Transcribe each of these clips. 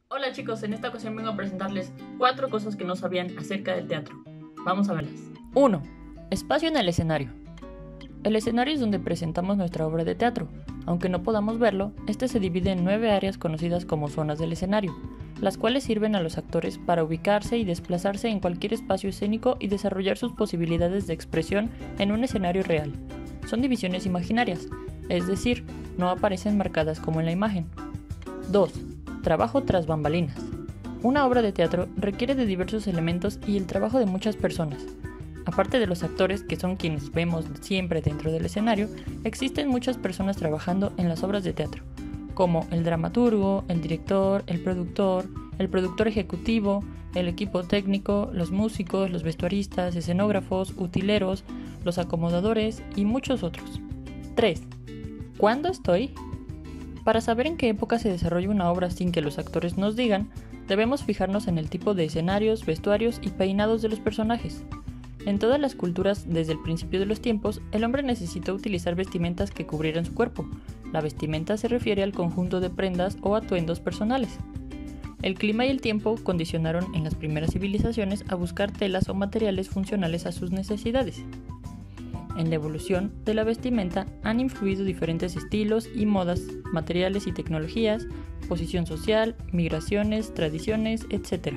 Hola chicos, en esta ocasión vengo a presentarles 4 cosas que no sabían acerca del teatro. Vamos a verlas. 1. Espacio en el escenario. El escenario es donde presentamos nuestra obra de teatro. Aunque no podamos verlo, este se divide en 9 áreas conocidas como zonas del escenario, las cuales sirven a los actores para ubicarse y desplazarse en cualquier espacio escénico y desarrollar sus posibilidades de expresión en un escenario real. Son divisiones imaginarias, es decir, no aparecen marcadas como en la imagen. 2. Trabajo tras bambalinas. Una obra de teatro requiere de diversos elementos y el trabajo de muchas personas. Aparte de los actores, que son quienes vemos siempre dentro del escenario, existen muchas personas trabajando en las obras de teatro, como el dramaturgo, el director, el productor ejecutivo, el equipo técnico, los músicos, los vestuaristas, escenógrafos, utileros, los acomodadores y muchos otros. 3. ¿Cuándo estoy? Para saber en qué época se desarrolla una obra sin que los actores nos digan, debemos fijarnos en el tipo de escenarios, vestuarios y peinados de los personajes. En todas las culturas, desde el principio de los tiempos, el hombre necesitó utilizar vestimentas que cubrieran su cuerpo. La vestimenta se refiere al conjunto de prendas o atuendos personales. El clima y el tiempo condicionaron en las primeras civilizaciones a buscar telas o materiales funcionales a sus necesidades. En la evolución de la vestimenta han influido diferentes estilos y modas, materiales y tecnologías, posición social, migraciones, tradiciones, etc.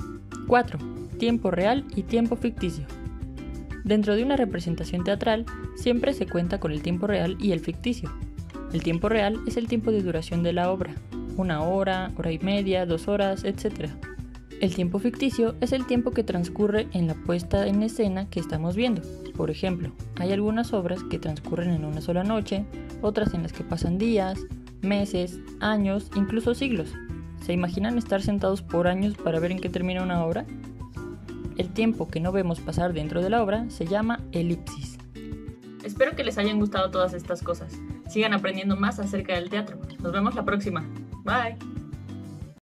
4. Tiempo real y tiempo ficticio. Dentro de una representación teatral, siempre se cuenta con el tiempo real y el ficticio. El tiempo real es el tiempo de duración de la obra, 1 hora, hora y media, 2 horas, etc. El tiempo ficticio es el tiempo que transcurre en la puesta en escena que estamos viendo. Por ejemplo, hay algunas obras que transcurren en una sola noche, otras en las que pasan días, meses, años, incluso siglos. ¿Se imaginan estar sentados por años para ver en qué termina una obra? El tiempo que no vemos pasar dentro de la obra se llama elipsis. Espero que les hayan gustado todas estas cosas. Sigan aprendiendo más acerca del teatro. Nos vemos la próxima. Bye.